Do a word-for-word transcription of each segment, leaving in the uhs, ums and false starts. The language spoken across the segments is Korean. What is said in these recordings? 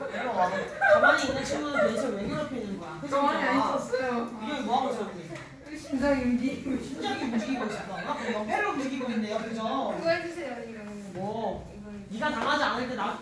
내려와. 가만히 있는 친구는 도대체 왜 괴롭히는 거야? 가만히 안 있었어요. 이게 뭐하고 있어 여기? 심장이 움직이고 심장이 움직이고 있었다가? 그럼 옆에를 움직이고 있네요, 그죠? 그거 해주세요 이거. 뭐? 네가 당하지 않을 때 나.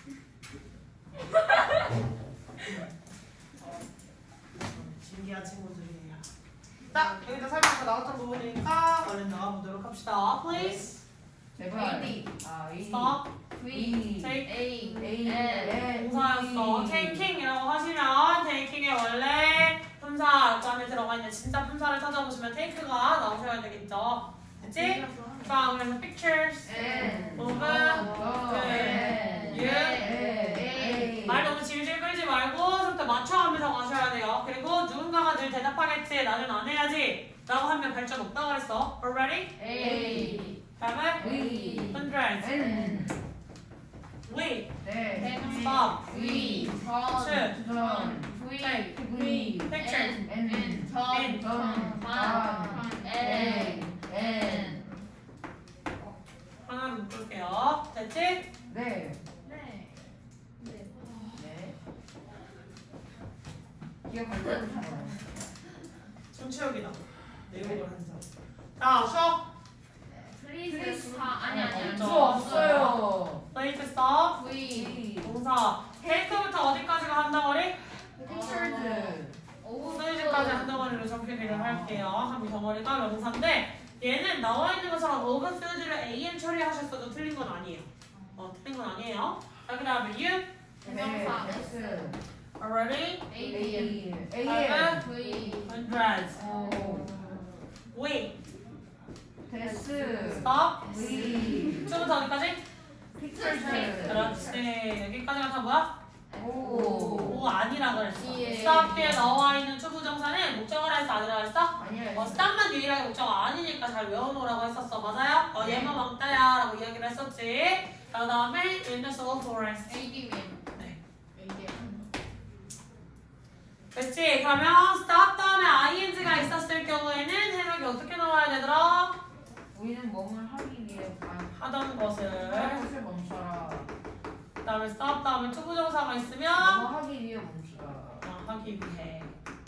신기한 친구들이에요. 자, 여기다 살펴서 나왔던 부분이니까 얼른 나와보도록 합시다. Please. 제발. A, 아, A. Stop. V, Take. A, A, N. 동사였어. taking이라고 하시면 taking의 원래 품사 안에 들어가 있는 진짜 품사를 찾아보시면 take가 나오셔야 되겠죠. 그치? 자, 그래서 pictures, N. move, N. you. A. 말 너무 질질 끌지 말고 속도 맞춰가면서 가셔야 돼요. 그리고 누군가가 늘 대답하겠지. 나는 안 해야지. 라고 하면 발전 없다고 그랬어. Already? A. 다음에 V. hundreds. N. We. 네. Stop. V. 천. 전. V. V. Picture. N. N. 전. 전. 반. N. N. 하나로 묶을게요. 됐지? 네. 네. 네. 기억할 때 해주세요. 손채우기다. 내용을 한 점. 자, 수업. 플리즈 사 아니 아니 아니. 없죠. 수 없어요. Place stop. V. 동사. 테이크부터 어디까지가 한 덩어리? 픽처즈. 소유주까지 한 덩어리로 정리를 할게요. 한 덩어리가 명사인데 얘는 나와 있는 것처럼 overfilled를 am 처리하셨어도 틀린 건 아니에요. 어, 틀린 건 아니에요. 자, 그 다음에 you. 대명사. S. Already. A. A. A. 다음에 V. hundreds. O. We. 데스. Stop. V. 처음부터 어디까지? 픽처즈. 그렇지. 여기까지가 다 뭐야? 오. 오 아니라 그랬어. 예. stop 뒤에 나와 있는 투부정사는 목적어라 했어 아니라 그랬어? 아니야. 어, stop만 유일하게 목적어 아니니까 잘 외워놓으라고 했었어. 맞아요? 어, 얘만 왕따야 라고 이야기를 했었지. 그 다음에 in the soul forest. A D M. 네. A D M. 됐지? 그러면 stop 다음에 ing가 있었을 경우에는 해석이 어떻게 나와야 되더라? 우리는 몸을 하기 위해 하던 것을. 것을 멈춰라. 그 다음에 stop 다음에 투부정사가 있으면 뭐 하기 위해 멈추라. 어, 하기 위해.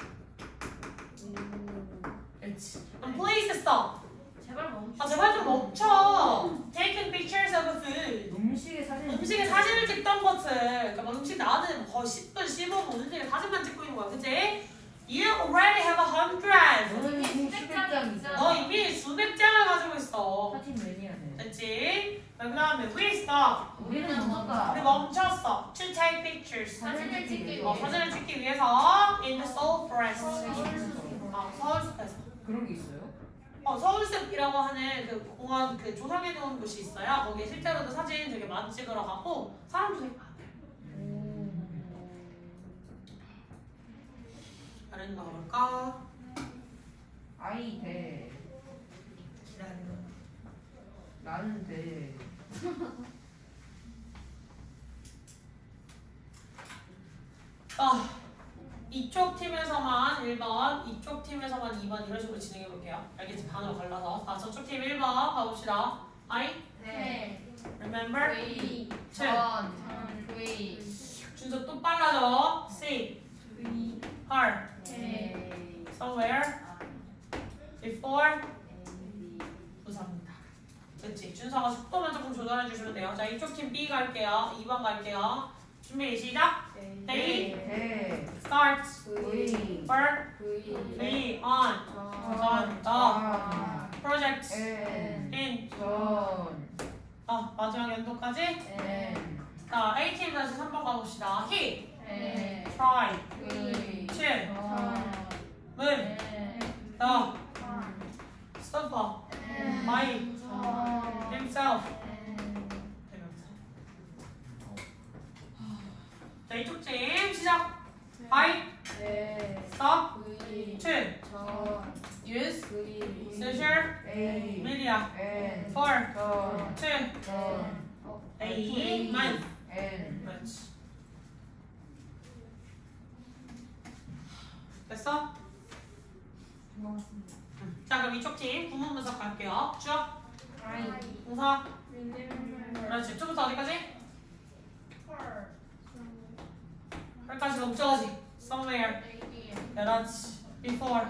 그렇지. 그럼 place stop. 제발 멈춰. 아 제발 좀 멈춰. Taking pictures of food. 음식의 사진. 음식에 사진을 찍던 것을. 그러니까 막 음식 나왔는데 거의 십 분, 십오 분 음식에 사진만 찍고 있는 거야, 그치? You already have a hundred. 너는 이미 수백 수백 장이 장 있잖아. 너 이미 수백 장을 가지고 있어. 사진 매니아 돼. 됐지? 그 다음에 we stop. 우리는 우리 뭔가 멈췄어. To take pictures. 사진을 찍기 어, 위해. 사진을 찍기 위해서 in the soul forest. 아, 서울숲에서. 그런 게 있어요? 어, 서울숲이라고 하는 그 공원 그 조성해 놓은 곳이 있어요. 거기에 실제로도 사진 되게 많이 찍으러 가고 사람도 되게 많아요. 다른 거 가볼까? 아이 돼. 기다려. 나는 돼. 아, 이쪽 팀에서만 일 번, 이쪽 팀에서만 이 번 이런 식으로 진행해 볼게요. 알겠지? 반으로 갈라서. 아, 저쪽 팀 일 번 가봅시다. I 네. remember. V. 칠. 전. V. 준서 또 빨라져. C V. her K. somewhere before 부사입니다. 그렇지? 준서가 속도만 조금 조절해 주시면 돼요. 자, 이쪽 팀 B 갈게요. 이 번 갈게요. 준비 시작. A 돼. starts V. for V. B on 전. 전 the project N. in 전. 어, 마지막 연도까지. N. 자, A 팀 다시 삼 번 가봅시다. He 네. try V. to 전. move 네. the 전. stopper 네. by 전. himself. 네. 대명사. 자, 이쪽 팀 시작. by 네. stop V. to 전. use V. social A. media N. for 전. to 전. A man. N. 그렇지. 됐어? 자, 그럼 이쪽 팀 구문 분석 갈게요. 쭉. I. 동사. Remember. 그렇지. 쭉부터 어디까지? 여기까지 목적어지. somewhere. 그렇지. before.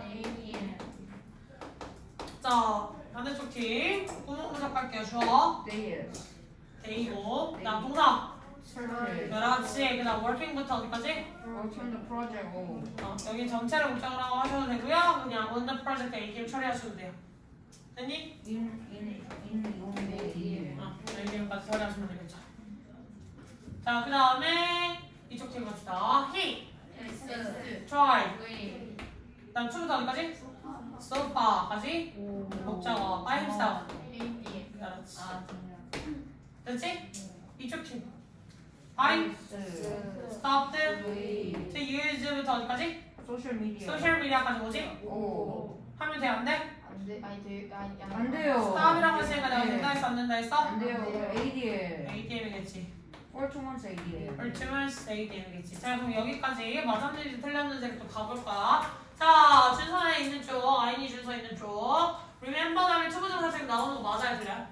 자, 반대쪽 팀. 구문부작 갈게요. 주어. There. 데이고. 그다음 동사. Search. 그렇지. 그다음 working부터 어디까지? Work on the project. 오. 어, 여기 전체를 목적으로 하셔도 되고요. 그냥 on the project 얘기를 처리하셔도 돼요. 됐니? In in in 용대. 어, 얘기까지 처리하시면 되겠죠. 자, 그다음에 이쪽 팀 갑시다. he, try. 그다음 to부터 어디까지? so far까지. 오. 목적어 by himself. 그렇지. 아 정말. 됐지? 이쪽 팀. I stopped to use부터 어디까지? 소셜 미디어. 소셜 미디어까지 뭐지? 오. 하면 돼, 안 돼? 안 돼요. stop이라고 했으니까 내가 네. 된다 했어, 안 된다 했어? 안 돼요. 에이디엘. 에이디엠이겠지. 꼴통한스 에이디엘. ultimate 에이디엠이겠지. 자, 그럼 여기까지 맞았는지 틀렸는지 또 가볼까? 자, 준서에 있는 쪽, 아인이 준서 있는 쪽. remember 다음에 투부정사 지금 나오는 거 맞아요, 그래?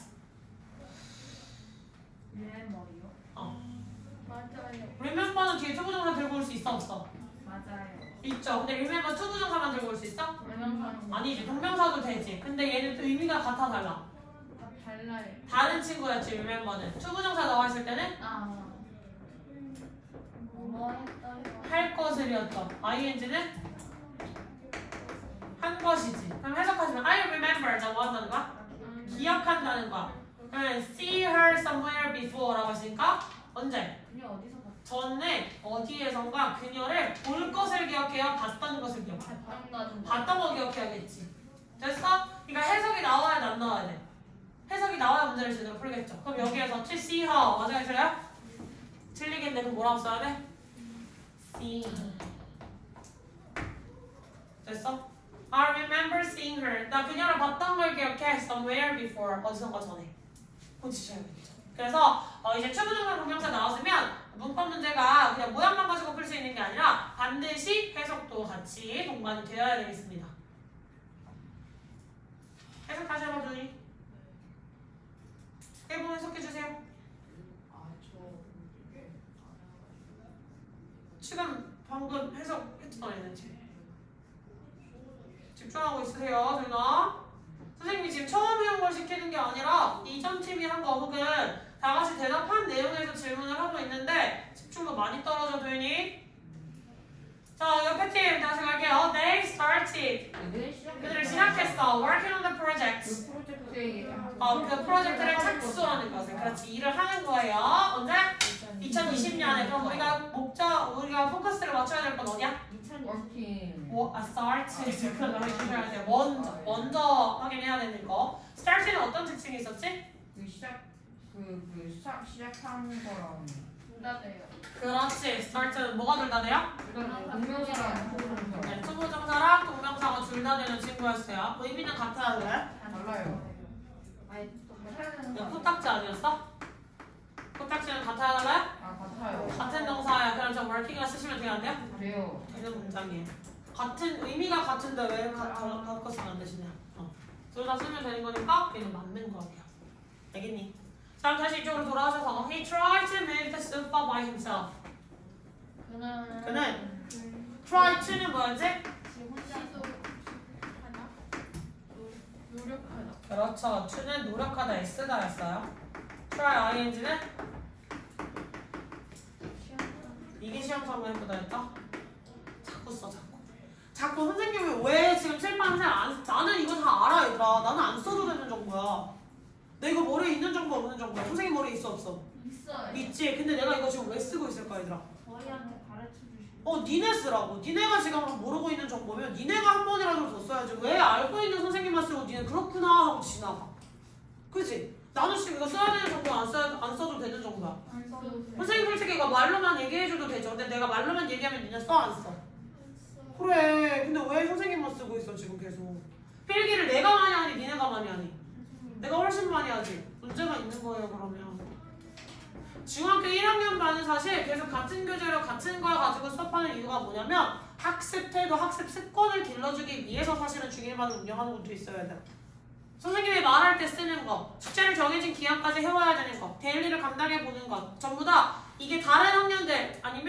어. remember는 뒤에 투부정사 들고 올 수 있어, 없어? 있죠. 근데 remember 투부정사만 들고 올 수 있어? 아니지, 동명사도 되지. 근데 얘는 또 의미가 같아 달라. 다른 친구였지, remember는. 투부정사 나와 있을 때는 할 것을이었던. ing는 한 것이지. 그럼 해석하시면 I remember 나 뭐 한다는 거야? 기억한다는 거야. 그러면 see her somewhere before라고 했으니까 언제? 전에 어디에선가 그녀를 볼 것을 기억해요? 봤던 것을 기억해요? 봤던 거 기억해야겠지. 됐어? 그러니까 해석이 나와야 돼, 안 나와야 돼? 해석이 나와야 문제를 제대로 풀겠죠. 그럼 여기에서 to see her 맞아요, 틀려요? 틀리겠네. 그럼 뭐라고 써야 돼? see. 됐어? I remember seeing her. 나 그녀를 봤던 걸 기억해. somewhere before. 어디선가 전에. 고치셔야겠죠. 그래서 어, 이제 추부정사 동명사 나왔으면 문법 문제가 그냥 모양만 가지고 풀 수 있는 게 아니라 반드시 해석도 같이 동반이 되어야 되겠습니다. 해석 다시 한번 주니. 일본 해석해주세요. 지금 방금 해석했잖아, 얘네지. 집중하고 있으세요, 누나. 선생님이 지금 처음 해온 걸 시키는 게 아니라 이전 팀이 한 거 혹은 다 같이 대답한 내용에서 질문을 하고 있는데 집중도 많이 떨어져 되니? 자, 옆에 팀 다시 갈게요. They started. 그들을 시작했어. Working on the project. 그 프로젝트에 어, 그 프로젝트를 착수하는 것을. 그렇지. 일을 하는 거예요. 언제? 이천이십 년에. 그럼 우리가 목적, 우리가 포커스를 맞춰야 될 건 어디야? 워킹. 뭐, 아, start. 그런 거 해주셔야 돼요. 먼저, 먼저 확인해야 되는 거. start는 어떤 특징이 있었지? 그 시작 그그 시작 시작한 거랑 그렇지. start는 뭐가 둘 다 돼요? 일단 동명사랑 투부정사 네, 투부정사랑 동명사가 둘 다 되는 친구였어요. 의미는 같아야 돼. 달라요. 이거 코딱지 아니었어? 코딱지는 같아야 달라요? 아 같아요. 같은 동사야. 그럼 저 working을 쓰시면 돼요, 안 돼요? 돼요. 되는 문장이에요. 같은 의미가 같은데 왜 가- 가- 바꿔서 안 되시냐? 어. 둘 다 쓰면 되는 거니까 얘는 맞는 거예요. 알겠니? 자, 다시 이쪽으로 돌아오셔서 He tried to move the sofa by himself. 그는 try to는 뭐였지? 그렇죠. to는 노력하다 S다였어요. try ing는 이게 시험 성공했구나 했죠? 자꾸 써 자꾸. 자꾸 선생님이 왜 지금 칠판 선생님 안 나는 이거 다 알아 얘들아. 나는 안 써도 되는 정보야. 내 이거 머리에 있는 정보 없는 정보야. 선생님 머리에 있어 없어? 있지. 근데 내가 이거 지금 왜 쓰고 있을까 얘들아? 어 니네 쓰라고. 니네가 지금 모르고 있는 정보면 니네가 한 번이라도 더 써야지. 왜 알고 있는 선생님만 쓰고 니네 그렇구나 하고 지나가. 그치? 나는 지금 이거 써야 되는 정보 안, 써, 안 써도 되는 정보야. 선생님 솔직히 이거 말로만 얘기해줘도 되죠. 근데 내가 말로만 얘기하면 니네 써 안 써? 그래. 근데 왜 선생님만 쓰고 있어 지금 계속. 필기를 내가 많이 하니 니네가 많이 하니? 내가 훨씬 많이 하지. 문제가 있는 거예요 그러면. 중학교 일 학년 반은 사실 계속 같은 교재로 같은 걸 가지고 수업하는 이유가 뭐냐면 학습 태도, 학습 습관을 길러주기 위해서 사실은 중일반을 운영하는 것도 있어야 돼. 선생님이 말할 때 쓰는 거, 숙제를 정해진 기한까지 해와야 되는 거, 데일리를 감당해 보는 것 전부 다 이게 다른 학년들 아니면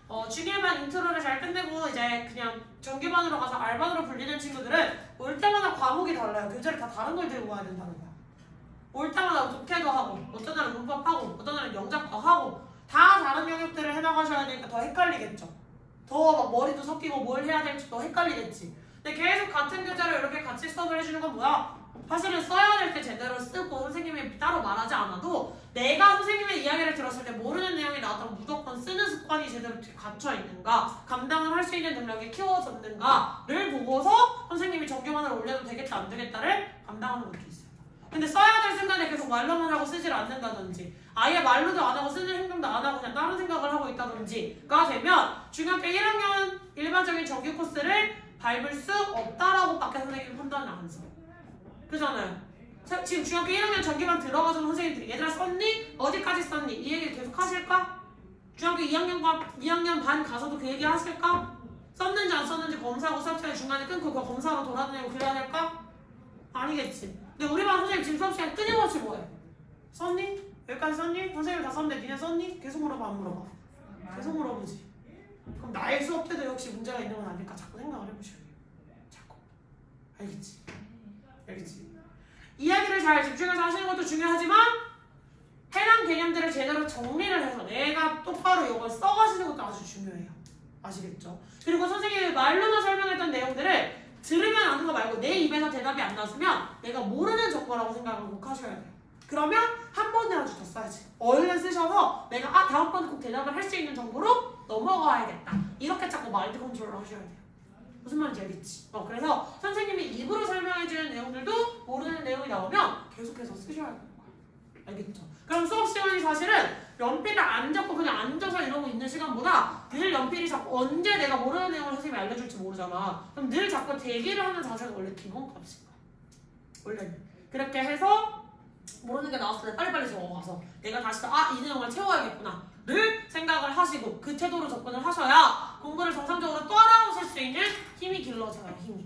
어, 중일반 인트로를 잘 끝내고 이제 그냥 정규반으로 가서 알반으로 불리는 친구들은 올 때마다 과목이 달라요. 교재를 다 다른 걸 들고 와야 된다는 거야. 올 때마다 독해도 하고 어떤 날은 문법하고 어떤 날은 영작도 하고 다 다른 영역들을 해나가셔야 되니까 더 헷갈리겠죠. 더 막 머리도 섞이고 뭘 해야 될지 더 헷갈리겠지. 근데 계속 같은 교재를 이렇게 같이 수업을 해주는 건 뭐야? 사실은 써야 될 때 제대로 쓰고 선생님이 따로 말하지 않아도 내가 선생님의 이야기를 들었을 때 모르는 내용이 나왔다면 무조건 쓰는 습관이 제대로 갖춰 있는가, 감당을 할 수 있는 능력이 키워졌는가를 보고서 선생님이 정규반을 올려도 되겠다 안 되겠다를 감당하는 것도 있어요. 근데 써야 될 순간에 계속 말로만 하고 쓰질 않는다든지 아예 말로도 안 하고 쓰는 행동도 안 하고 그냥 다른 생각을 하고 있다든지가 되면 중학교 일 학년 일반적인 정규 코스를 밟을 수 없다라고 밖에 선생님이 판단을 안 했어요. 그잖아요. 지금 중학교 일 학년 정규반 들어가서 선생님들이 얘들아 썼니? 어디까지 썼니? 이 얘기를 계속 하실까? 중학교 이 학년과 이 학년 반 가서도 그 얘기 하실까? 썼는지 안 썼는지 검사하고 수업 시간에 중간에 끊고 그거 검사하러 돌아다니고 그래야 될까? 아니겠지. 근데 우리 반 선생님 지금 수업 시간에 끊임없이 뭐해? 썼니? 여기까지 썼니? 선생님 다 썼는데 니네 썼니? 계속 물어봐 안 물어봐? 계속 물어보지. 그럼 나의 수업 때도 역시 문제가 있는 건 아닐까 자꾸 생각을 해보셔야 돼요. 자꾸. 알겠지? 알겠지? 이야기를 잘 집중해서 하시는 것도 중요하지만 해당 개념들을 제대로 정리를 해서 내가 똑바로 이걸 써가시는 것도 아주 중요해요. 아시겠죠? 그리고 선생님이 말로만 설명했던 내용들을 들으면 아는 거 말고 내 입에서 대답이 안 나왔으면 내가 모르는 정보라고 생각을 꼭 하셔야 돼요. 그러면 한 번이라도 더 써야지. 얼른 쓰셔서 내가 아 다음번에 꼭 대답을 할 수 있는 정보로 넘어가야겠다. 이렇게 자꾸 마인드 컨트롤을 하셔야 돼요. 무슨 말인지 알겠지? 어, 그래서 선생님이 입으로 설명해주는 내용들도 모르는 내용이 나오면 계속해서 쓰셔야 되는 거야. 알겠죠? 그럼 수업 시간이 사실은 연필을 안 잡고 그냥 앉아서 이러고 있는 시간보다 늘 연필이 자꾸 언제 내가 모르는 내용을 선생님이 알려줄지 모르잖아. 그럼 늘 자꾸 대기를 하는 자세가 원래 기본값인 거야. 원래는. 그렇게 해서 모르는 게 나왔을 때 빨리빨리 적어가서 내가 다시 아, 이 내용을 채워야겠구나 를 생각을 하시고 그 태도로 접근을 하셔야 공부를 정상적으로 따라오실 수 있는 힘이 길러져요. 힘이.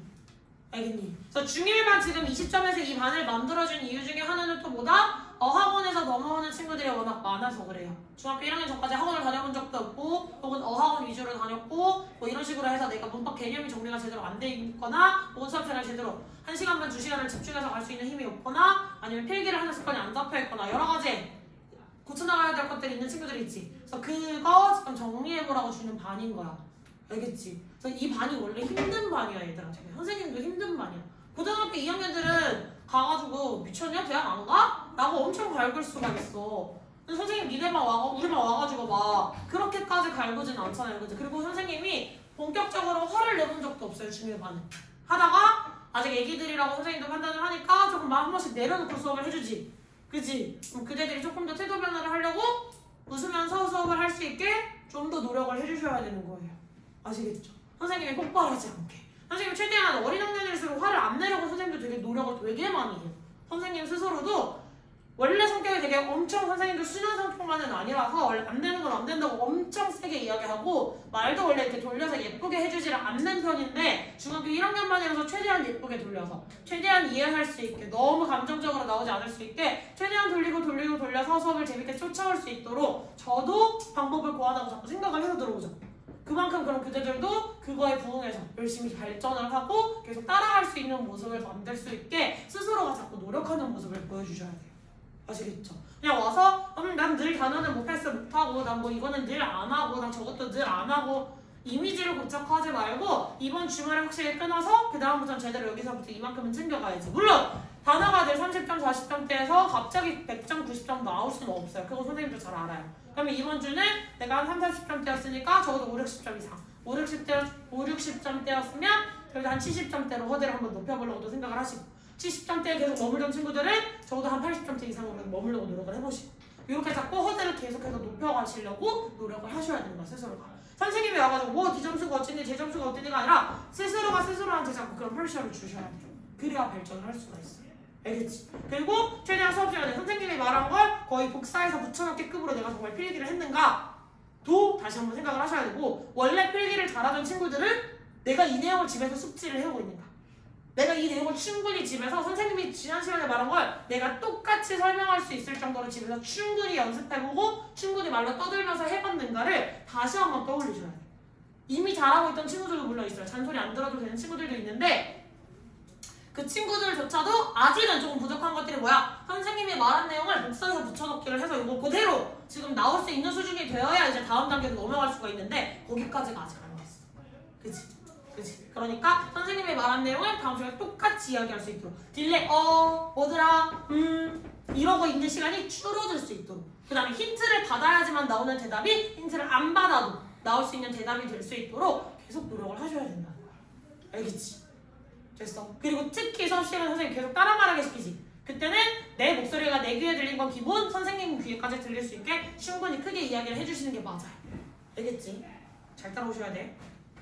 알겠니? 그래서 중일반 지금 이십 점에서 이 반을 만들어준 이유 중에 하나는 또 뭐다? 어학원에서 넘어오는 친구들이 워낙 많아서 그래요. 중학교 일 학년 전까지 학원을 다녀본 적도 없고 혹은 어학원 위주로 다녔고 뭐 이런 식으로 해서 내가 문법 개념이 정리가 제대로 안 돼 있거나 혹은 수업 시간을 제대로 한 시간만 두 시간을 집중해서 갈 수 있는 힘이 없거나 아니면 필기를 하는 습관이 안 잡혀 있거나 여러 가지 고쳐나가야 될 것들이 있는 친구들이 있지. 그래서 그거 지금 정리해보라고 주는 반인 거야. 알겠지? 그래서 이 반이 원래 힘든 반이야 얘들아. 선생님도 힘든 반이야. 고등학교 이 학년들은 가가지고 미쳤냐? 대학 안 가? 라고 엄청 갈굴 수가 있어. 근데 선생님 니네만 와가 우리만 와가지고 막 그렇게까지 갈구진 않잖아요. 그치? 그리고 선생님이 본격적으로 화를 내본 적도 없어요. 중일반은. 하다가 아직 애기들이라고 선생님도 판단을 하니까 조금 마음 한 번씩 내려놓고 수업을 해주지. 그치? 그럼 그대들이 조금 더 태도 변화를 하려고 웃으면서 수업을 할 수 있게 좀 더 노력을 해주셔야 되는 거예요. 아시겠죠? 선생님이 폭발하지 않게. 선생님 최대한 어린 학년일수록 화를 안 내려고 선생님도 되게 노력을 되게 많이 해요. 선생님 스스로도 원래 성격이 되게 엄청 선생님도 순한 성격만은 아니라서 원래 안 되는 건 안 된다고 엄청 세게 이야기하고 말도 원래 이렇게 돌려서 예쁘게 해주지를 않는 편인데 중학교 일 학년만이라서 최대한 예쁘게 돌려서 최대한 이해할 수 있게 너무 감정적으로 나오지 않을 수 있게 최대한 돌리고 돌리고 돌려서 수업을 재밌게 쫓아올 수 있도록 저도 방법을 고안하고 자꾸 생각을 해서 들어오죠. 그만큼 그럼 그대들도 그거에 부응해서 열심히 발전을 하고 계속 따라갈 수 있는 모습을 만들 수 있게 스스로가 자꾸 노력하는 모습을 보여주셔야 돼요. 아시겠죠? 그냥 와서 음, 난 늘 단어는 못 패스 못하고 난 뭐 이거는 늘 안 하고 난 저것도 늘 안 하고 이미지를 고착하지 말고 이번 주말에 확실히 끊어서 그 다음부터는 제대로 여기서부터 이만큼은 챙겨가야지. 물론 단어가 늘 삼십 점 사십 점대에서 갑자기 백 점 구십 점 나올 수는 없어요. 그거 선생님도 잘 알아요. 그러면 이번 주는 내가 한 삼, 사십 점대였으니까 적어도 오, 육십 점 이상 오, 육십 대, 오, 육십 점대였으면 그래도 한 칠십 점대로 허대를 한번 높여보려고도 생각을 하시고 칠십 점대에 계속 머물던 친구들은 적어도 한 팔십 점대 이상으로 머물려고 노력을 해보시고 이렇게 자꾸 허대를 계속해서 높여가시려고 노력을 하셔야 되는 거야. 스스로가. 선생님이 와가지고 뭐 네 점수가 어찌니 제 점수가 어찌니가 아니라 스스로가 스스로한테 자꾸 그런 프레셔를 주셔야 돼요. 그래야 발전을 할 수가 있어요. 알겠지? 그리고 최대한 수업 시간에 선생님이 말한 걸 거의 복사해서 붙여넣기 급으로 내가 정말 필기를 했는가 도 다시 한번 생각을 하셔야 되고 원래 필기를 잘하던 친구들은 내가 이 내용을 집에서 숙지를 해오고 있는가 내가 이 내용을 충분히 집에서 선생님이 지난 시간에 말한 걸 내가 똑같이 설명할 수 있을 정도로 집에서 충분히 연습해보고 충분히 말로 떠들면서 해봤는가를 다시 한번 떠올리셔야 돼요. 이미 잘하고 있던 친구들도 물론 있어요. 잔소리 안 들어도 되는 친구들도 있는데 그 친구들조차도 아직은 조금 부족한 것들이 뭐야? 선생님이 말한 내용을 복사해서 붙여넣기를 해서 이거 그대로 지금 나올 수 있는 수준이 되어야 이제 다음 단계로 넘어갈 수가 있는데 거기까지가 아직 안 됐어. 그치? 그치? 그러니까 선생님이 말한 내용을 다음 시간에 똑같이 이야기할 수 있도록 딜레이, 어, 뭐더라, 음 이러고 있는 시간이 줄어들 수 있도록 그 다음에 힌트를 받아야지만 나오는 대답이 힌트를 안 받아도 나올 수 있는 대답이 될 수 있도록 계속 노력을 하셔야 된다는 거야. 알겠지? 됐어. 그리고 특히 수업 시간에 선생님 계속 따라 말하게 시키지. 그때는 내 목소리가 내 귀에 들린 건 기본, 선생님 귀에까지 들릴 수 있게 충분히 크게 이야기를 해주시는 게 맞아요. 알겠지? 잘 따라오셔야 돼.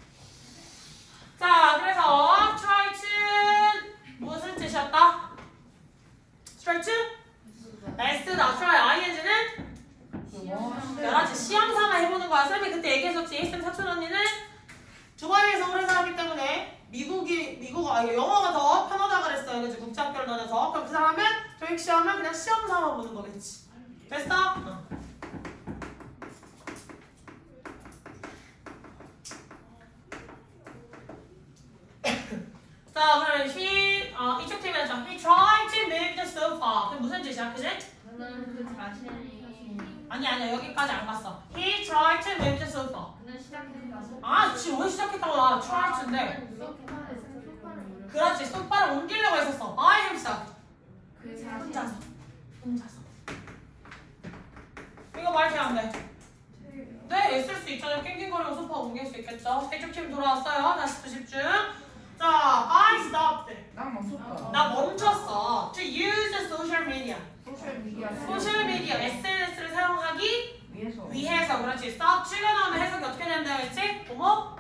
자, 그래서 try to 무슨 뜻이었다? try to? S다. try ing는 여러 가지 시험 삼아 해보는 거야. 쌤이 그때 얘기했었지. 쌤 사촌 언니는 두바이에서 오래 살았기 때문에 미국이, 미국, 아, 영어가 더 편하다 그랬어요. 그치? 국제학교를 다녀서. 그럼 그 사람은 교육 시험을 그냥 시험 삼아 보는 거겠지. 됐어? 어. 자, 그럼 he, 어, 이쪽 팀에서 he tried to move the sofa. 그게 무슨 뜻이야? 그지? 저는 그 자신이 아니, 아니야. 여기까지 안 갔어. He tried to move the sofa. 그는 시작했다고. 아, 지금 왜 시작했다고 나 try to인데. 그렇지. 소파를 옮기려고 했었어. by himself. 그 자신 혼자서. 혼자서. 이거 말 돼, 안 돼? 네, 있을 수 있잖아요. 낑낑거리고 소파 옮길 수 있겠죠. 이쪽 팀 돌아왔어요. 다시 또 집중. 자, I stopped. 난 멈췄다. 나 멈췄어. To use social media. 소셜 미디어. 소셜 미디어, 에스엔에스를 사용하기 위해서. 위해서. 그렇지. stop 출려 나오면 해석이 어떻게 된다 했지? 뭐뭐?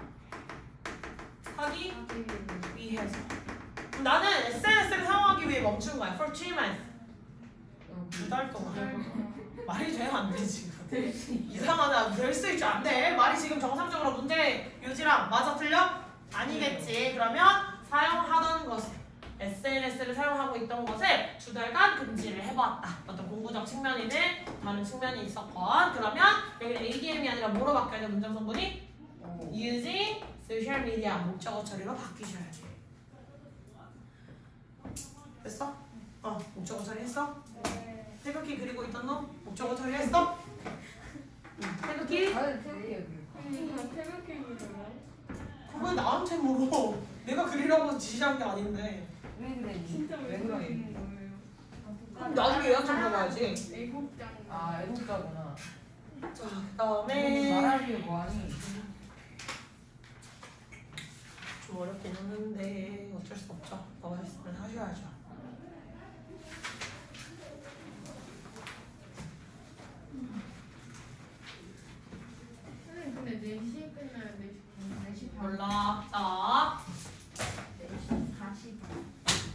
하기 위해서. 그럼 나는 에스엔에스를 사용하기 위해 멈춘 거야. For three months. 두 달 동안. 말이 돼? 안 돼, 지금? 이상하다. 될 수 있지. 안 돼. 말이 지금 정상적으로 문제 요지랑 맞아 틀려? 아니겠지. 그러면 사용하던 것을 에스엔에스를 사용하고 있던 것을 두 달간 금지를 해보았다. 어떤 공부적 측면이든 다른 측면이 있었건. 그러면 여기는 에이디엠이 아니라 뭐로 바뀌어야 돼? 문장 성분이? using social media 목적어 처리로 바뀌셔야 돼. 됐어? 어, 목적어 처리했어? 태극기 그리고 있던 놈? 목적어 처리했어? 응. 태극기? 다들 틀리요. 그걸 나한테 물어. 내가 그리라고 지시한 게 아닌데. 왜 그래? 진짜 왜 그래? 그럼 나중에 예약 좀 해봐야지. 애국장. 아, 애국자구나. 자, 그 다음에 말하기 뭐하니? 좀 어렵긴 했는데 어쩔 수 없죠. 너가 했으면 하셔야죠. 근데 네 시에 끝나요. 네 시 반. 몰라. 자, 네 시 사십 분.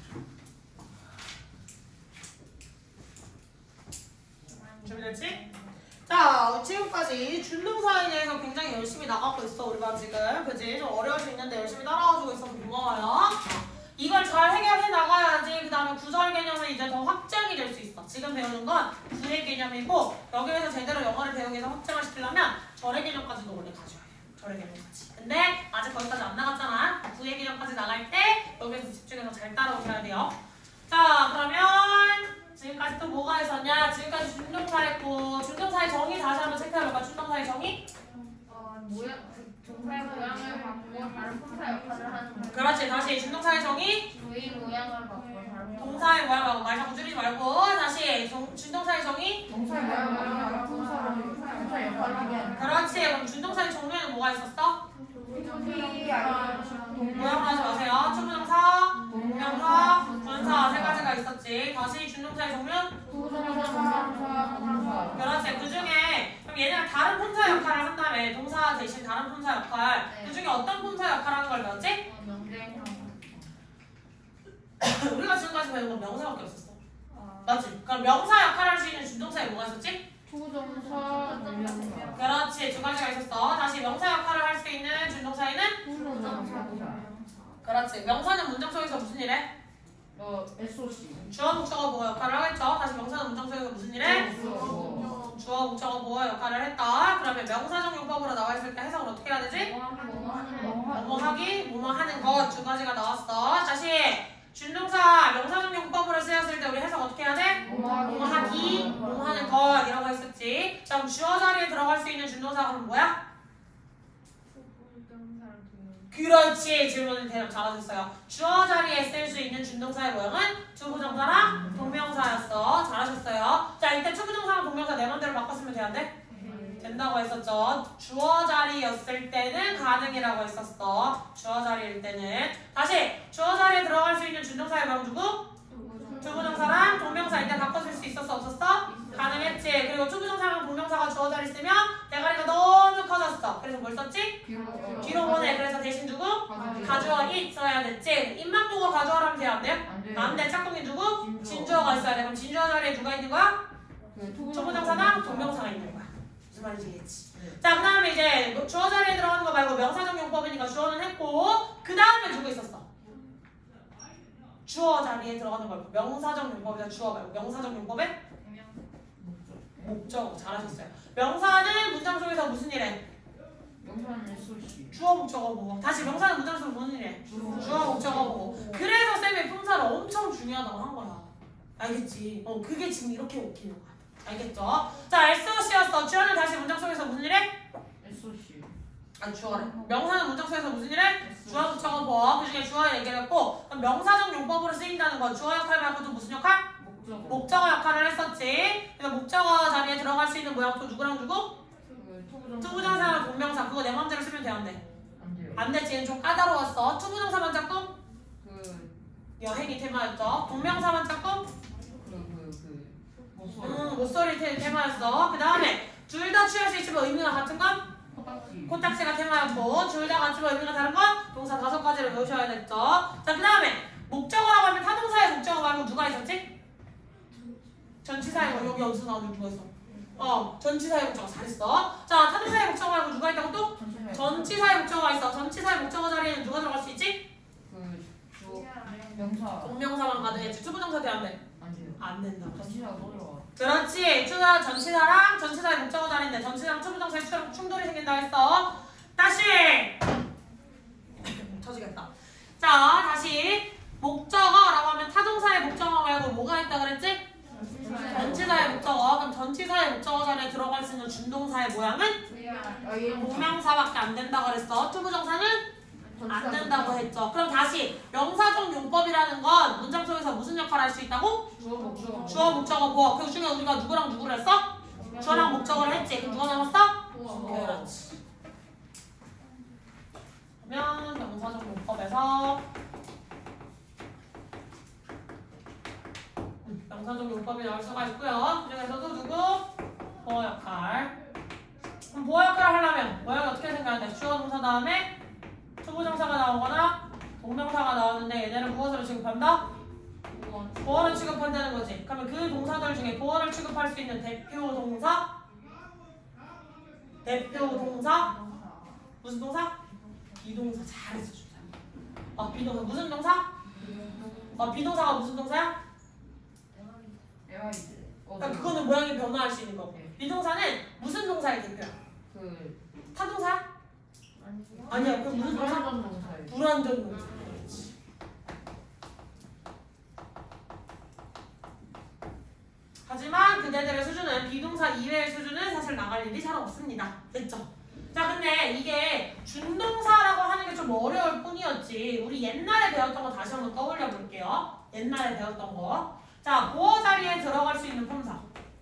준비됐지? 자, 지금까지 준동사에 대해서 굉장히 열심히 나가고 있어, 우리가 지금. 그치? 좀 어려울 수 있는데 열심히 따라와주고 있어서 고마워요. 이걸 잘 해결해 나가야지 그 다음에 구절 개념은 이제 더 확장이 될 수 있어. 지금 배우는 건 구의 개념이고 여기에서 제대로 영어를 배우기 위해서 확장을 시키려면 절의 개념까지도 원래 가져야 해요. 절의 개념까지. 근데 아직 거기까지 안 나갔잖아. 구의 개념까지 나갈 때 여기에서 집중해서 잘 따라오셔야 돼요. 자, 그러면 지금까지 또 뭐가 있었냐? 지금까지 준동사 했고 준동사의 정의 다시 한번 체크해볼까? 준동사의 정의? 어, 모양, 그 동사의 모양을 바꾸고 다른 품사 역할을 하는 거. 그렇지. 다시 준동사의 정의? 부위 모양을 바꾸고 다른 동사의 모양하고 말 자꾸 줄이지 말고 다시 정, 준동사의 정의? 동사의 모양을 아니라 동사를 동사 역할을 하게. 그렇지. 그럼 준동사의 정의에는 뭐가 있었어? 부위 아니라 모양으로 하지 마세요. 초부동사, 동명사, 분사 세 가지가 있었지. 다시 준동사의 정의는? 동사. 그렇지. 그 중에 그럼 얘네가 다른 품사 역할을 한다며. 동사 대신 다른 품사 역할. 네. 그 중에 어떤 품사 역할을 하는 걸 배웠지? 어, 명대형. 우리가 지금까지 배운 건 명사밖에 없었어. 어, 맞지? 그럼 명사 역할을 할 수 있는 준동사에 뭐가 있었지? 투정사, 명사. 그렇지. 두 가지가 있었어. 다시 명사 역할을 할 수 있는 준동사에는? 투정사. 그렇지. 명사는 문장 속에서 무슨 일 해? 어 에스오씨. 주어 목적어 보호 역할을 하겠죠. 다시 명사는 문장 속에서 무슨 일 해? 주어 목적어 보호 역할을 했다. 그러면 명사적 용법으로 나와 있을 때 해석을 어떻게 해야 되지? 뭐뭐 하기, 뭐뭐 하는 것 두 가지가 나왔어. 다시 준동사 명사적 용법으로 쓰였을 때 우리 해석 어떻게 해야 돼? 뭐뭐 하기, 뭐뭐 하는 것 이라고 했었지. 자, 그럼 주어 자리에 들어갈 수 있는 준동사가 그럼 뭐야? 그렇지. 질문은 대답 잘하셨어요. 주어 자리에 쓸 수 있는 준동사의 모양은 투부정사랑 동명사였어. 잘하셨어요. 자, 이때 투부정사랑 동명사 내 맘대로 바꿨으면 되는데? 된다고 했었죠. 주어 자리였을 때는 가능이라고 했었어. 주어 자리일 때는. 다시 주어 자리에 들어갈 수 있는 준동사의 모양 누구? 투부정사랑 동명사 이때 바꿔줄 수 있었어 없었어? 가능했지. 그리고 투부정사랑 동명사가 주어 자리 쓰면 대가리가 너무 커졌어. 그래서 뭘 썼지? 뒤로 보내. 그래서 대신 누구? 가주어 it 써야 됐지. 입만 보고 가주어라면 돼요? 안 돼요? 안 돼. 짝꿍이 누구? 진주어가 있어야 돼. 그럼 진주어 자리에 누가 있는 거야? 투부정사랑 동명사가 있는 거야. 무슨 말인지 이해했지? 자, 그 다음에 이제 주어 자리에 들어가는 거 말고 명사적 용법이니까 주어는 했고 그 다음에 누구 있었어? 주어 자리에 들어가는 거 말고 명사적 용법이다. 주어 말고 명사적 용법에 목적어. 잘하셨어요. 명사는 문장 속에서 무슨 일 해? 명사는 에스오씨. 주어 목적어 보고. 다시 명사는 문장 속에서 무슨 일 해? 주어 목적어 보고. 그래서 쌤이 품사를 엄청 중요하다고 한 거야. 알겠지? 어, 그게 지금 이렇게 웃기는 거야. 알겠죠? 자, 에스오씨였어. 주어는 다시 문장 속에서 무슨 일 해? 에스오씨. 아, 주어래. 명사는 문장 속에서 무슨 일 해? 주어 목적어 보고. 그 중에 주어 얘기를 했고 그럼 명사적 용법으로 쓰인다는 건 주어 역할 말고 또 무슨 역할? 목적어. 목적어 역할을 했었지. 그래서 목적어 자리에 들어갈 수 있는 모양 또 누구랑 누구? 투부정사랑 동명사. 그거 내 맘대로 쓰면 돼, 안 돼? 안 돼요. 안 됐지. 좀 까다로웠어. 투부정사만 짝꿍? 그 여행이 테마였죠. 동명사만 짝꿍? 그그그 목소리. 음, 목소리 테, 테마였어. 그 다음에 둘 다 취할 수 있지만 의미가 같은 건? 코딱지. 코딱지가 테마였고 둘 다 같지만 의미가 다른 건? 동사 다섯 가지를 외우셔야 됐죠. 자, 그 다음에 목적어라고 하면 타동사의 목적어 말고 누가 있었지? 전치사의 목. 여기 어디서 나오는 누가 있어? 어, 전치사의 목적어. 잘했어. 자, 타동사의 목적어 말고 누가 있다고 또? 전치사의 목적어가 있어. 전치사의 목적어 자리에는 누가 들어갈 수 있지? 그주 명사. 동명사만 가능했지. 투부정사 돼, 안 돼? 안 돼요. 안 된다. 전치사가 또 들어가. 그렇지. 추가 전치사랑 전치사의 목적어 자리인데 전치사랑 투부정사의 추- 충돌이 생긴다 했어. 다시 터지겠다. 자, 다시 목적어라고 하면 타동사의 목적어 말고 뭐가 있다 그랬지? 전치사의 목적어. 그럼 전치사의 목적어 자리에 들어갈 수 있는 준동사의 모양은 동명사밖에 안 된다 그랬어. 투부정사는 안 된다고 했죠. 그럼 다시 명사적 용법이라는 건 문장 속에서 무슨 역할을 할 수 있다고? 주어 목적어. 주어 목적어 보어. 그 중에 우리가 누구랑 누구를 했어? 주어랑 목적어를 했지. 그럼 누가 남았어? 그렇지. 그러면 명사적 용법에서 음, 명사적 용법이 나올 수가 있고요. 그 중에서도 누구? 보어 역할. 그럼 보어 역할을 하려면 모양이 어떻게 생겨야 주어 동사 다음에 투부정사가 나오거나 동명사가 나오는데 얘네는 무엇으로 취급한다? 보어를 취급한다는 거지. 그러면 그 동사들 중에 보어를 취급할 수 있는 대표 동사? 대표 동사? 무슨 동사? 비동사. 잘했어, 준사. 어, 비동사. 무슨 동사? 어, 비동사가 무슨 동사야? 그러니까 그거는 모양이 변화할 수 있는 거고. 비동사는 무슨 동사의 대표야? 그 타동사야? 아니야. 그 무슨 동사? 불완전 동사예요. 불완전 동사. 그렇지. 하지만 그대들의 수준은 비동사 이외의 수준은 사실 나갈 일이 잘 없습니다. 됐죠? 자, 근데 이게 준동사라고 하는 게 좀 어려울 뿐이었지. 우리 옛날에 배웠던 거 다시 한번 떠올려 볼게요. 옛날에 배웠던 거. 자, 보어 자리에 들어갈 수 있는 품사.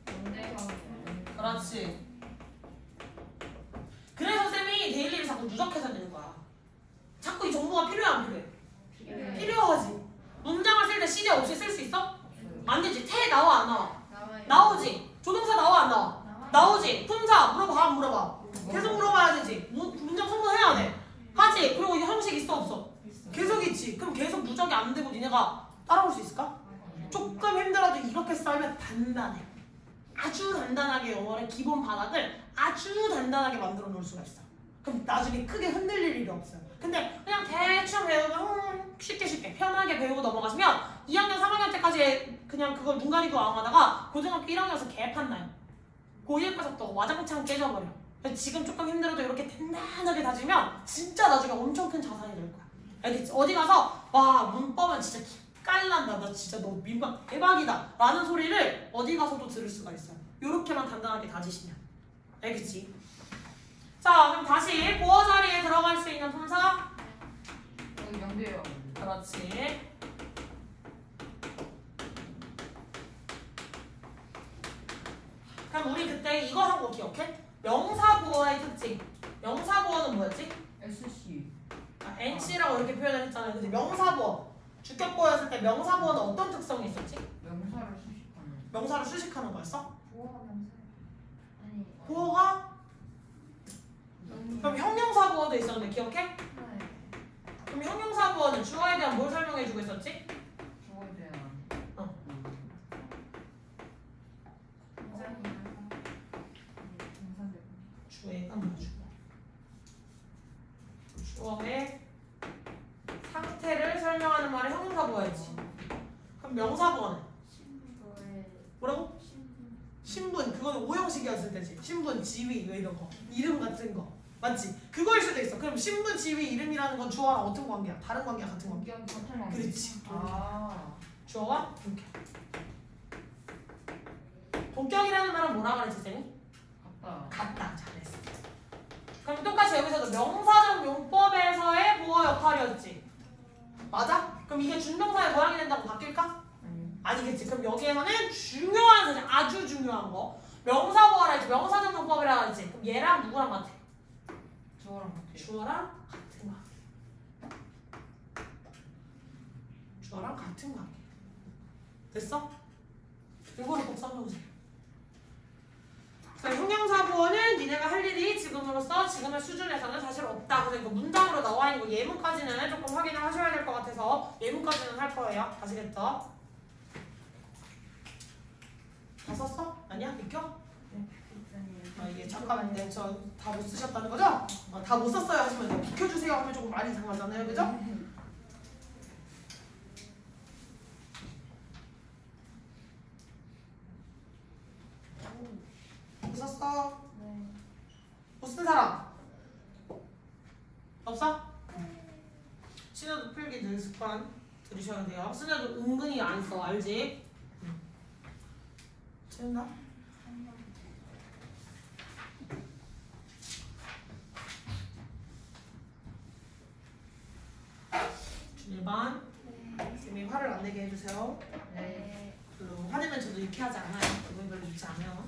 그렇지. 그래서 쌤이 데일리를 자꾸 누적해서 내는 거야. 자꾸 이 정보가 필요해, 안 필요해? 필요해. 필요하지. 문장을 쓸 때 시제 없이 쓸 수 있어? 안 되지. 태 나와, 안 나와? 나와요. 나오지. 조동사 나와, 안 나와? 나와요. 나오지. 품사 물어봐, 안 물어봐? 계속 물어봐야 되지. 문- 문장 성분해야 돼. 하지. 그리고 이게 형식 있어, 없어? 계속 있지. 그럼 계속 누적이 안 되고 니네가 따라올 수 있을까? 조금 힘들어도 이렇게 썰면 단단해. 아주 단단하게 영어의 기본 바닥을 아주 단단하게 만들어 놓을 수가 있어. 그럼 나중에 크게 흔들릴 일이 없어요. 근데 그냥 대충 배우고 음, 쉽게 쉽게 편하게 배우고 넘어가시면 이 학년 삼 학년 때까지 그냥 그걸 눈 가리고 앙하다가 고등학교 일 학년에서 개판나요. 고일까지부터 와장창 깨져버려. 지금 조금 힘들어도 이렇게 단단하게 다지면 진짜 나중에 엄청 큰 자산이 될 거야. 알겠지? 어디 가서 와 문법은 진짜 기깔난다. 나 진짜 너 민망 대박이다 라는 소리를 어디 가서도 들을 수가 있어요. 요렇게만 단단하게 다지시면. 알겠지? 자 그럼 다시 보어 자리에 들어갈 수 있는 품사. 여기 명대요. 그렇지. 그럼 우리 그때 이거 한 거 기억해? 명사보어의 특징. 명사보어는 뭐였지? 에스씨. 아, 엔씨라고 이렇게 표현을 했잖아요. 근데 명사보어. 주격보어였을 때 명사보어는 어떤 특성이 있었지? 명사를 수식하는. 명사를 수식하는 거였어? 보호가 명사. 아니. 보어가? 그럼 형용사보어도 있었는데 기억해? 네. 그럼 형용사보어는 주어에 대한 뭘 설명해주고 있었지? 주어에 대한. 어. 주어가 뭐야 주어? 주어의 상태를 설명하는 말이 형용사보어야지. 그럼 명사보어는? 뭐라고? 신분. 그건 오형식이었을 때지. 신분, 지위 뭐 이런 거. 이름 같은 거. 맞지? 그거일 수도 있어. 그럼 신분, 지위, 이름이라는 건 주어랑 어떤 관계야? 다른 관계야? 같은 관계야? 같은 관계. 그렇지. 아. 주어와 동격. 동격이라는 말은 뭐라 그랬지 쌤이? 같다. 같다. 잘했어. 그럼 똑같이 여기서도 명사적 용법에서의 보어 역할이었지. 맞아? 그럼 이게 준동사에 도약이 된다고 바뀔까? 아니. 아니겠지. 그럼 여기에서는 중요한 사실, 아주 중요한 거. 명사보어라 했지. 명사적 용법이라 했지. 그럼 얘랑 누구랑 같아? 주어랑 같아. 주어랑 같은 관계. 주어랑 같은 관계. 됐어? 이거를 꼭 써놓으세요. 형용사보어는 니네가 할 일이 지금으로서 지금의 수준에서는 사실 없다. 그래서 이거 문장으로 나와 있는 거 예문까지는 조금 확인을 하셔야 될 것 같아서 예문까지는 할 거예요. 아시겠죠? 다 썼어? 아니야? 비켜? 아 이게 잠깐만 네, 저 다 못 쓰셨다는 거죠? 아, 다 못 썼어요 하시면 돼요. 비켜주세요 하면 조금 많이 이상하잖아요. 그죠? 못 썼어? 네. 못 쓴 사람? 없어? 신호도 필기 늘 습관 들으셔야 돼요. 신호도 은근히 안 써. 알지? 채운다? 일 번 쌤이 화를 안 내게 해주세요. 네. 별로 화내면 저도 유쾌하지 않아요. 기분이 별로 좋지 않아요.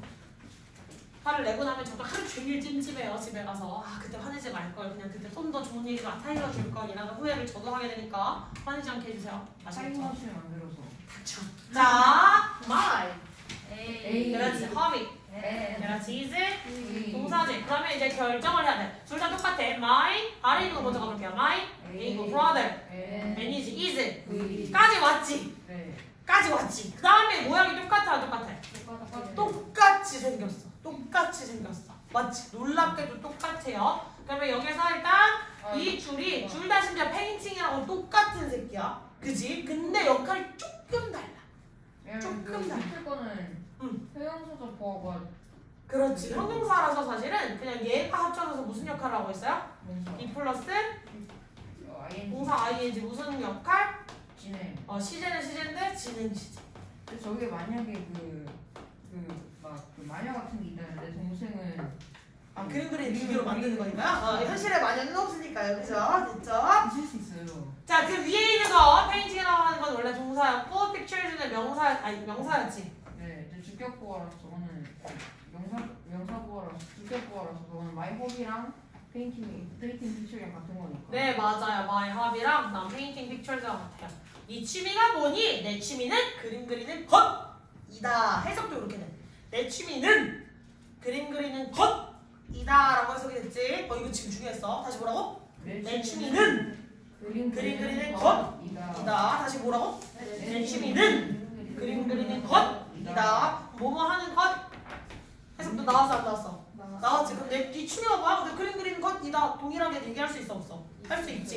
화를 내고 나면 저도 하루 종일 찜찜해요. 집에 가서 아 그때 화내지 말걸. 그냥 그때 좀 더 좋은 얘기로 타이어 줄걸. 이라는 후회를 저도 하게 되니까 화내지 않게 해주세요. 아시겠죠? 타임머신을 만들어서. 닥쳐. 자, my. 에이. 그렇지. 허비. 네. 그렇지. is. 이. 동사지. 그러면 이제 결정을 해야 돼. 둘 다 똑같아. my. 아래 있는 거 먼저 가볼게요. my. 이거 brother. 네. and is. is. 이. 까지 왔지. 네. 까지 왔지. 그 다음에 모양이 똑같아, 안 똑같아? 똑같아. 똑같이 생겼어. 똑같이 생겼어. 맞지? 놀랍게도 똑같아요. 그러면 여기서 일단 이 줄이 둘 다 심지어 페인팅이라고 똑같은 새끼야. 그지? 근데 역할이 조금 달라. 조금 달라. 밑에 거는 응. 형용사적 보어가 그렇지. 형용사라서 사실은 그냥 얘가 합쳐져서 무슨 역할을 하고 있어요? 명사. 이 플러스 어, 아이엔지. 동사 아이엔지 무슨 역할? 진행. 어, 시제는 시제인데 진행 시제. 근데 저게 만약에 그 그 막 그 마녀 같은 게 있다는데 동생은 아, 그림 그리는 비교로 만드는 거니까요? 어, 현실에 마녀는 없으니까요. 그죠? 됐죠? 있을 수 있어요. 자, 그 위에 있는 거 페인팅이라고 하는 건 원래 동사였고 픽처즈는 명사, 아니 명사였지. 네, 이제 주격 보어라서 저거는 명사 명사 보어라서 주격 보어라서 저거는 마이 호비랑 페인팅 페인팅 피처랑 같은 거니까. 네, 맞아요. 마이 합이랑 난 페인팅 픽처즈랑 같아요. 이 취미가 뭐니? 내 취미는 그림 그리는 것이다. 해석도 이렇게 돼. 내 취미는 그림 그리는 것이다 라고 해석이 됐지. 어, 이거 지금 중요했어. 다시 뭐라고? 내 취미는 그림 그림 그리는 것이다. 이다. 다시 뭐라고? 내 취미는 그림 그리는 것이다. 뭐뭐 하는 것. 해석도 나왔어 안 나왔어? 나왔지. 그럼 내 네 취미가 뭐야? 근데 그림 그리는 것이다. 동일하게 얘기할 수 있어 없어? 할 수 있지.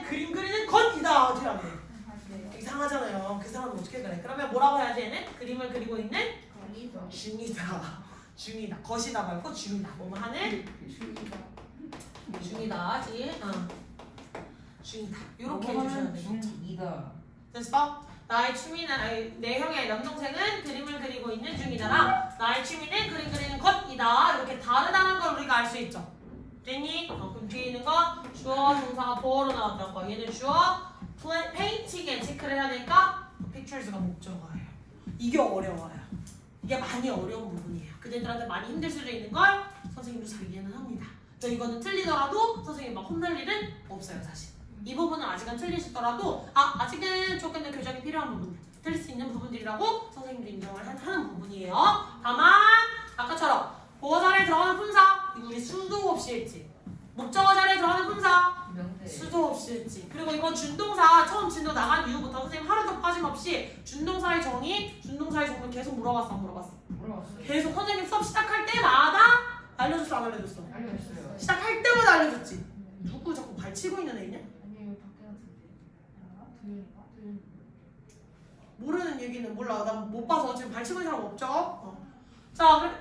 그림 그리는 것이다. 어떻게 하면 돼? 이상하잖아요. 그 사람은 어떻게 그래? 그러면 뭐라고 해야지 얘는? 그림을 그리고 있는 중이다. 중이다. 것이다 말고 중이다. 뭐뭐 하는? 중이다. 지? 어. 중이다. 이렇게 해주셔야 돼. 중이다. 됐어? 나의 취미는 아니, 내 형의 남동생은 그림을 그리고 있는 중이다랑 나의 취미는 그림 그리는 것이다. 이렇게 다르다는 걸 우리가 알 수 있죠. 됐니? 어, 그럼 뒤에 있는 거 주어, 동사가 보어로 나왔던 거. 얘는 주어, 페인팅에 체크를 해야 되니까 pictures가 목적어예요. 이게 어려워요. 이게 많이 어려운 부분이에요. 그들한테 많이 힘들 수도 있는 걸 선생님도 잘 이해는 합니다. 저 이거는 틀리더라도 선생님 막 혼날 일은 없어요, 사실. 이 부분은 아직은 틀리시더라도 아, 아직은 조금 더 교정이 필요한 부분들, 틀릴 수 있는 부분들이라고 선생님도 인정을 하는 부분이에요. 다만 아까처럼 보어 자리에 들어가는 품사 이거 우리 수도 없이 했지. 목적어 자리에 들어가는 품사 명대. 수도 없이 했지. 그리고 이건 준동사 처음 진도 나간 이후부터 선생님 하루도 빠짐없이 준동사의 정의, 준동사의 정의 계속 물어봤어, 안 물어봤어? 물어봤어요. 계속 선생님 수업 시작할 때마다 알려줬어, 안 알려줬어? 알려줬어요. 시작할 때마다 알려줬지. 누구 자꾸 발치고 있는 애 있냐? 모르는 얘기는 몰라. 나 못 봐서 지금 발치고 있는 사람 없죠? 어. 자, 그래.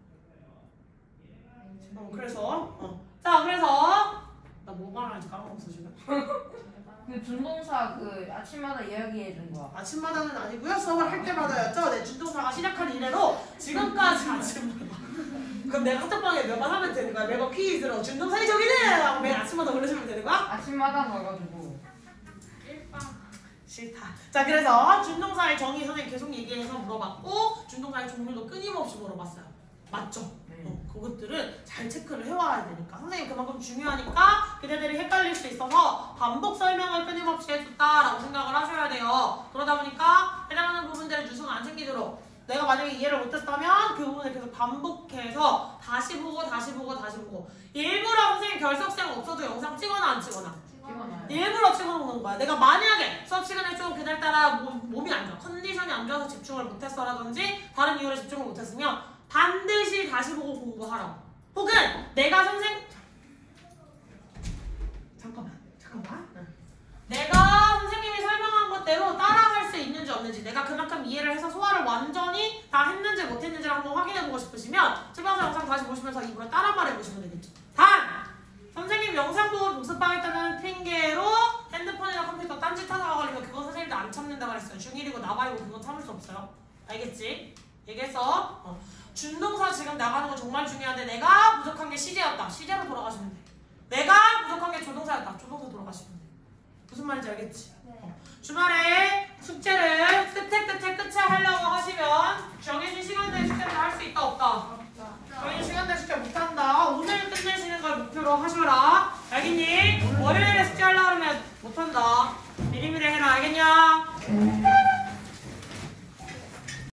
어, 그래서 어. 자, 그래서 나 뭐 말하는지 까먹었어 지금. 그 준동사 그 아침마다 이야기해 준 거. 아침마다는 아니고요. 수업을 할 때마다였죠. 내 준동사가 시작한 이래로 지금까지 아침마다. 그럼 내가 카톡방에 몇번 하면 되는 거야. 매번 퀴즈로 준동사의 정의는 하고 매일 아침마다 올려주면 되는 거야? 아침마다 가가지고. 싫다. 자, 그래서 준동사의 정의 선생님 계속 얘기해서 물어봤고 준동사의 종류도 끊임없이 물어봤어요. 맞죠? 네. 어, 그것들은 잘 체크를 해와야 되니까 선생님 그만큼 중요하니까 그대들이 헷갈릴 수 있어서 반복 설명을 끊임없이 해줬다라고 생각을 하셔야 돼요. 그러다 보니까 해당하는 부분들의 누수가 안 생기도록 내가 만약에 이해를 못했다면 그 부분을 계속 반복해서 다시 보고 다시 보고 다시 보고 일부러 선생님 결석생 없어도 영상 찍거나 안 찍거나 찍어놔요. 일부러 찍어놓는 거야. 내가 만약에 수업 시간에 좀 그날따라 몸, 몸이 안 좋아, 컨디션이 안 좋아서 집중을 못했어라든지 다른 이유로 집중을 못했으면 반드시 다시 보고 공부하라고. 혹은 내가 선생 잠깐만 잠깐만 응. 내가 선생님이 설명한 것대로 따라할 수 있는지 없는지 내가 그만큼 이해를 해서 소화를 완전히 다 했는지 못했는지를 한번 확인해보고 싶으시면 çı방서 영상 다시 보시면서 이걸 따라 말해보시면 되겠죠. 단! 선생님 영상 보고 복습하겠다는 핑계로 핸드폰이나 컴퓨터 딴짓하다가 걸리면 그건 선생님도 안 참는다 그랬어요. 중일이고 나발이고 그건 참을 수 없어요. 알겠지? 얘기했어. 어. 준동사 지금 나가는 거 정말 중요한데 내가 부족한 게 시제였다. 시제로 돌아가시면 돼. 내가 부족한 게 조동사였다. 조동사 돌아가시면 돼. 무슨 말인지 알겠지? 네. 어. 주말에 숙제를 끝에 끝에 끝에 하려고 하시면 정해진 시간대에 숙제를 할 수 있다 없다? 정해진 시간대에 숙제 못한다. 오늘 끝내시는 걸 목표로 하셔라. 알겠니? 월요일에 숙제 하려고 하면 못한다. 미리미리 해라. 알겠냐?